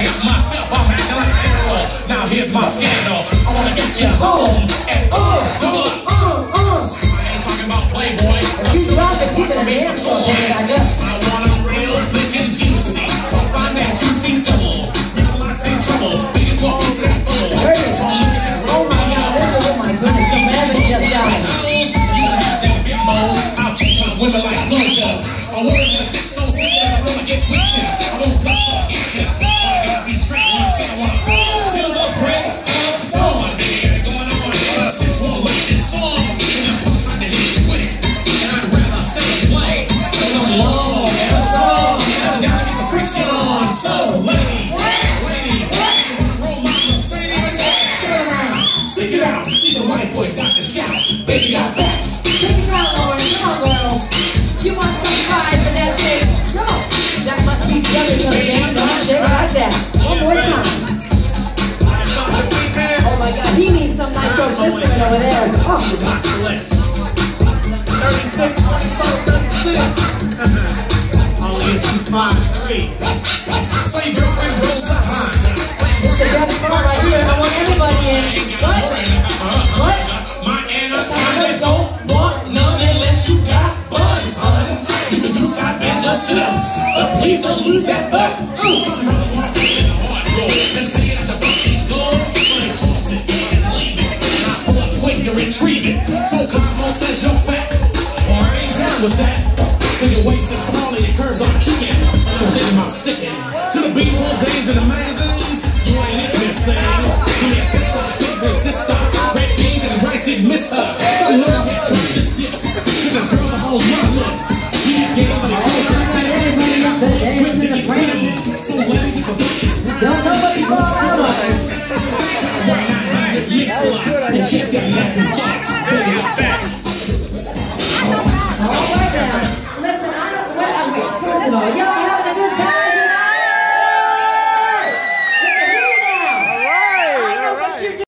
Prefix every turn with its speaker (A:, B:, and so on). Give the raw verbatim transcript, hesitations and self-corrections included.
A: hit myself, I'm acting like an animal. Now here's my scandal. I wanna get you home and uh, double up. Uh, uh. I ain't talking about Playboy.
B: You love to keep it a man for a minute, I guess.
A: I want them real thick and juicy. So find that juicy double. Mix lots in trouble. Big and talk piece of that bubble. So I'm looking at
B: oh my God, oh my goodness, the rabbit just died.
A: You can have them bimbos. I'll check my women like Floja. I want to get a bit so sisters. I wanna get with you. I won't cuss or hit you. I gotta be straight when I say I wanna till the break of dawn. Baby, going on ever since one late and song. And I'm posting to hit it with it. And I'd rather stay and play. Cause I'm long and I'm strong. And I've gotta get the friction on. So, ladies, ladies, roll my Mercedes. Turn around, stick it out. Leave the white boys got to shout. Baby got that.
B: Take it out, Lauren. Come on, girl. You want some fries in that shake? Come on. That must be better than a damn dog shake like that. One more time. Oh my God, he needs some nitroglycerin over there. Oh,
A: My Celeste. thirty-six, thirty-four, thirty-six. Only if you find three. So your girlfriend rolls a Honda.
B: it's the best part right here. I want everybody in. What? What?
A: My anaconda don't want none unless you got buns, hun. You can do side bends or sit-ups, but please don't lose that butt. Ooh, some brothers wanna be in a hard roll. Then take it out the butt and go. So they toss it and leave it. And I pull up quick to retrieve it. So Cosmo says you're fat. Well, I ain't down with that. Cause your waist is small and your curves are kicking. I'm thinking about sticking to the B-roll days and the magazines. You ain't in this thing. Give me a sister, big boy sister. Red beans and rice didn't miss her. So I love that tree to this. Cause this girl's a whole motherless. You need game for the children. Quick to get rid of them. So ladies at the back is round.
B: Don't nobody fall out of it.
A: Why not hide it? Mix a lot. And keep them nasty thoughts.